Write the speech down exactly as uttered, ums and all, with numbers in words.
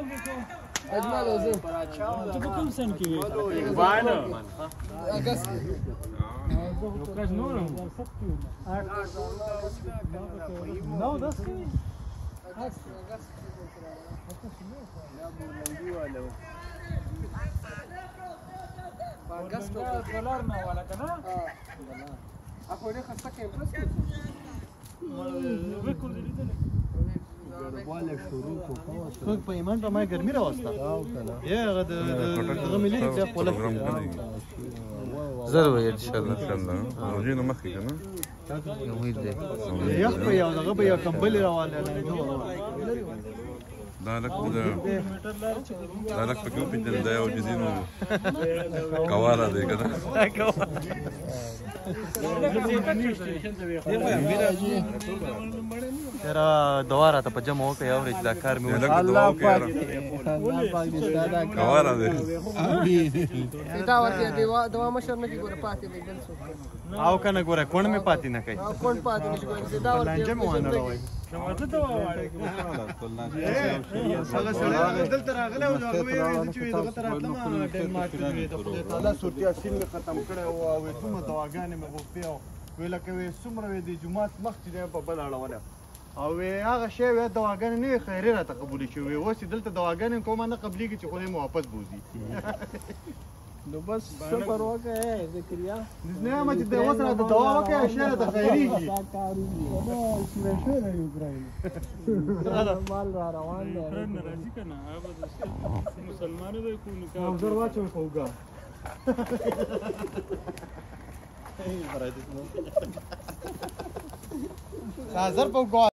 اجمل وزن ته په کوم سن کې وې باندې اگست یو کس نور نو داس کې اگست دولار نه والا کنه اخو نه خسته کې پرس وکړ دې دې والا شروع کو څوک په ایمان په ما ګرمي راوسته او کنه یا هغه د هغه ملي چې په لږ زر وې ان شاء الله ان شاء الله او جنو مخکې کنه امید ده یخ په یو دغه په یو کمبل راواله نه دا لک د دا لک په کوم پیډل دا یو جزینو کوارا دی کنه ترا دواره ته په جمع وکړ یو ورځ دا کار مې الله الله پاک ستاسو کوارا دی دا ورته دیوا دوا مشر نه کی ګوره پاتې دی بل څه او کنه ګوره کون مې پاتې نه کوي او کون پاتې نشي ګوره دا ورته لانجه مو نه راوي ته ته وایي هغه سره دلته راغله او هغه ویل چې دغه تر اتلم ډنمارک کې د خدای تعالی سورتیا سین ختم کړو او کومه دواګانې مې غوښتي او ویل کوي څومره د جمعات مخ چې په بل اړونه او هغه شی و دواګانې نه خیره راته قبول شي اوس دلته دواګانې کومه نه قبليږي چې خدای مو واپس بوزي نو بس صبر وکړه ذکریا نه ما چې د وسره د دوا وکړه شی ته خیریږي مال را روان دی نه راځي کنه هغه مسلمانانو به کو نکاح او زر واچو کوګه حاضر په